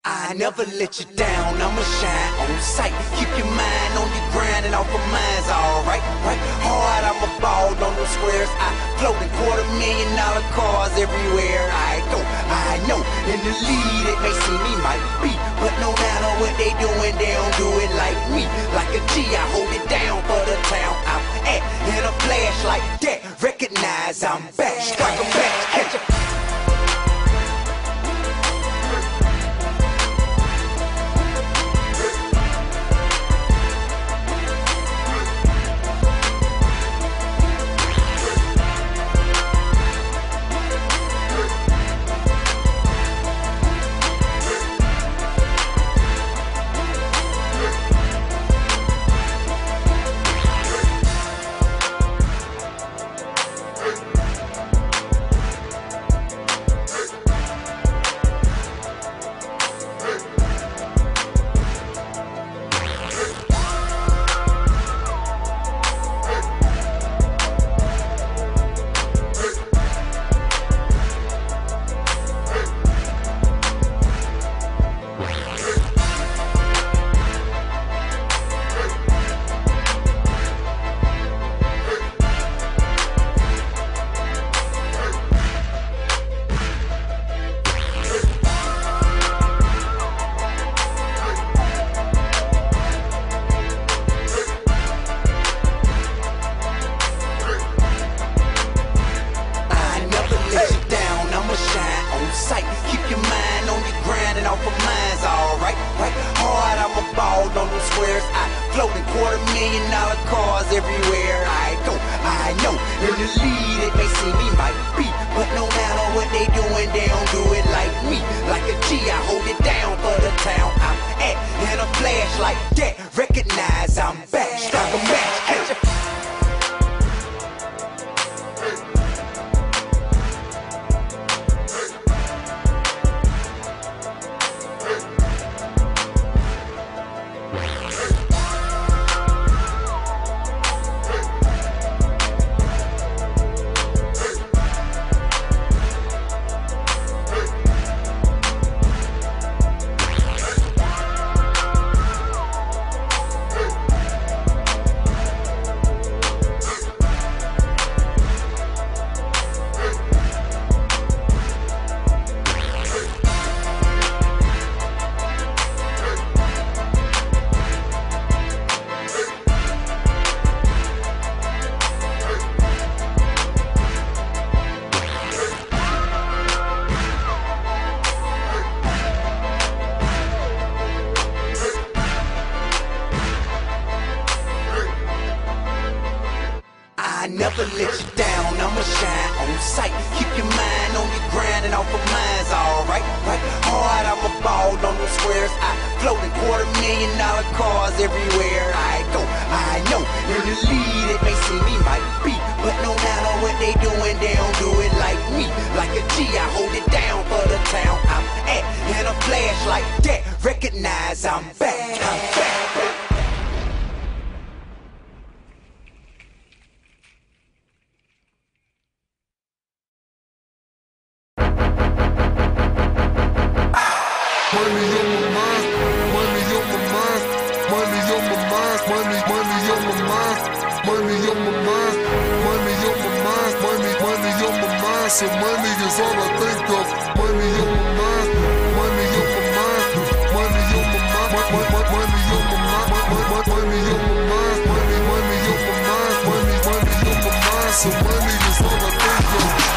I never let you down, I'ma shine on sight. Keep your mind on your grind and off of mine's alright, right? Hard, I'ma ball on them squares. I float in $250,000 cars everywhere I go. I know, in the lead it may seem me might be, but no matter what they doing, they don't do it like me. Like a G, I hold it down for the town I'm at. In a flash like that, recognize I'm back. Strike 'em back, catch ya. I never let you down, I'ma shine on sight. Keep your mind on your grind and off of mine's alright, right? Hard, I'ma ball on them squares. I float in $250,000 cars everywhere I go. I know, in the lead it may seem me might be, but no matter what they doing, they don't do it like me. Like a G, I hold it down for the town I'm at. In a flash like that, recognize I'm back, I'm back. Money on my mind, money on my mind, money on my mind, money on my mind, money on my mind, money on my mind, money on my mind. So money is all I think of. Money on my mind, money on my mind, money on my mind, money on my mind, money on my mind, money on my mind, money on my mind. So money is all I think of.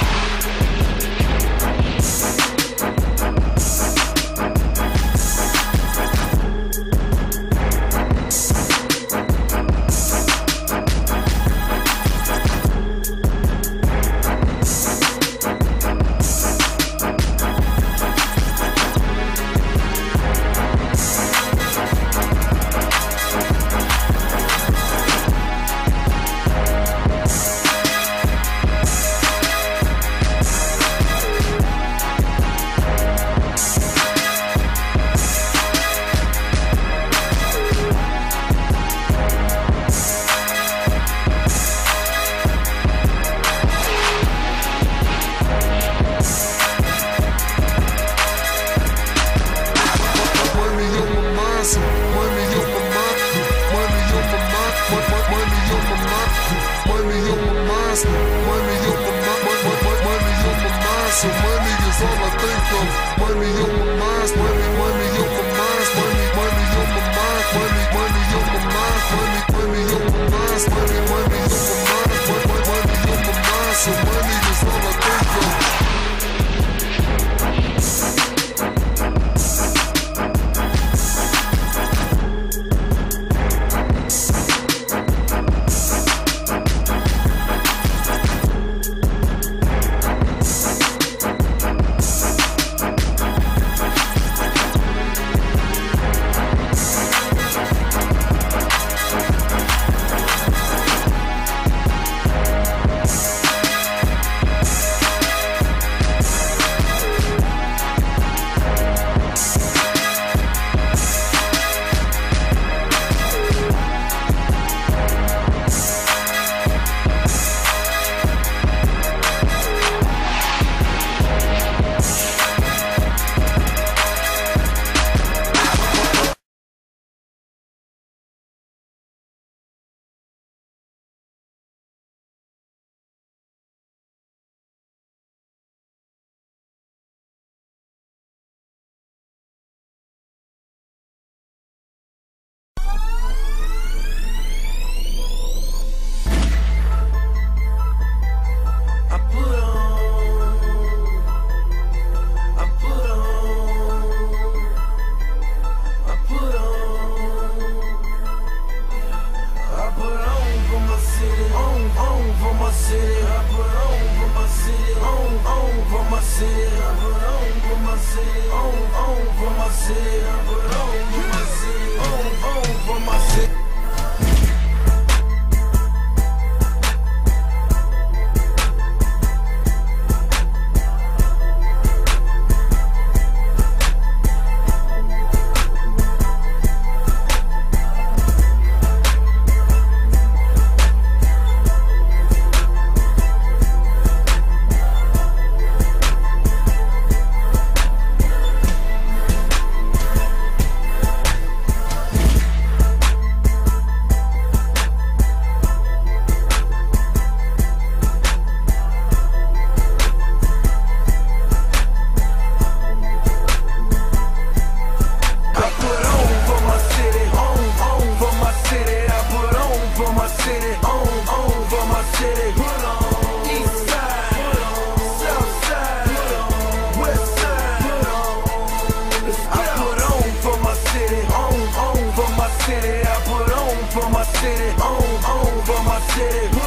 So money is all I think of. Money on my mind, money on my mind, money on my mind, money on my mind, money on my mind, money on my mind, money on my mind. So money is all I think of. For my city, for my city.